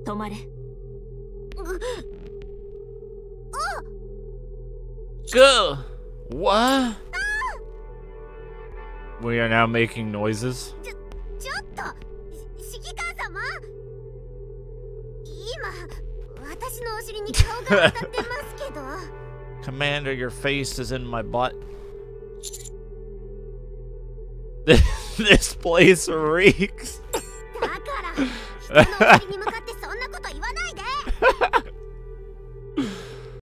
止まれ。 Go! What? We are now making noises. ちょっと、指揮官様。今、私のお尻に顔が当たってますけど。 Commander, your face is in my butt. This place reeks. だから、人のお尻に向かって